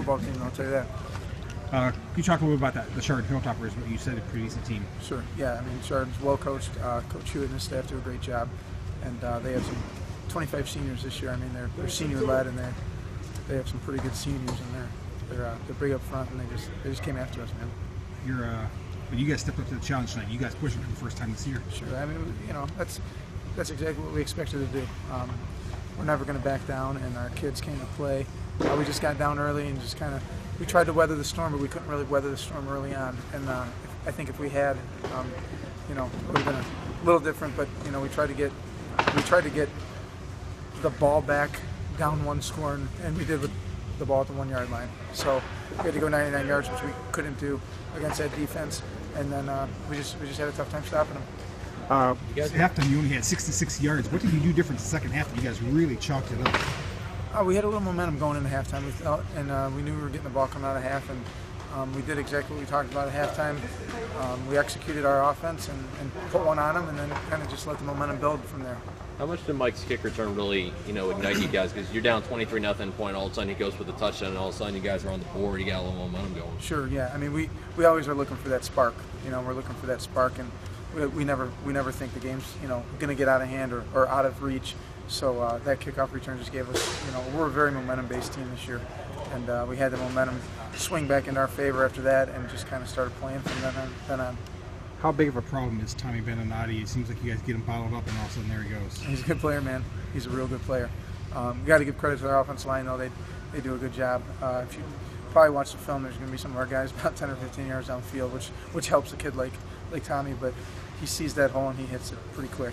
football team, I'll tell you that. Can you talk a little bit about that? The Chardon Hilltoppers, what you said, a pretty decent team. Sure. Yeah, I mean, Chardon's well coached. Coach Hewitt and his staff do a great job, and they have some 25 seniors this year. I mean, they're senior led, and they have some pretty good seniors in there. They're big up front, and they just came after us, man. When you guys stepped up to the challenge tonight, you guys pushing for the first time this year. Sure. I mean, that's exactly what we expected to do. We're never going to back down, and our kids came to play. We just got down early and just we tried to weather the storm, but we couldn't really weather the storm early on. And I think if we had, it would have been a little different. But we tried to get the ball back down one score, and we did with the ball at the 1 yard line. So we had to go 99 yards, which we couldn't do against that defense. And then we just had a tough time stopping them. At halftime, you only had 66 yards. What did you do different the second half that you guys really chalked it up? We had a little momentum going into halftime, and we knew we were getting the ball coming out of half, and we did exactly what we talked about at halftime. We executed our offense and put one on them, and then kind of just let the momentum build from there. How much did Mike's kick return really, ignite you guys? Because you're down 23-0 point, all of a sudden he goes for the touchdown, and all of a sudden you guys are on the board, you got a little momentum going. Sure, yeah. I mean, we always are looking for that spark. We're looking for that spark, and we never think the game's going to get out of hand or out of reach. So that kickoff return just gave us, we're a very momentum-based team this year, and we had the momentum swing back in our favor after that, and just kind of started playing from then on. How big of a problem is Tommy Beninati? It seems like you guys get him bottled up, and all of a sudden there he goes. He's a good player, man. He's a real good player. We got to give credit to their offensive line, though. They do a good job. If you probably watch the film, there's going to be some of our guys about 10 or 15 yards downfield, which helps a kid like Tommy, but he sees that hole and he hits it pretty quick.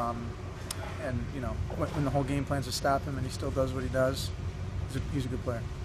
And when the whole game plan's to stop him and he still does what he does, he's a good player.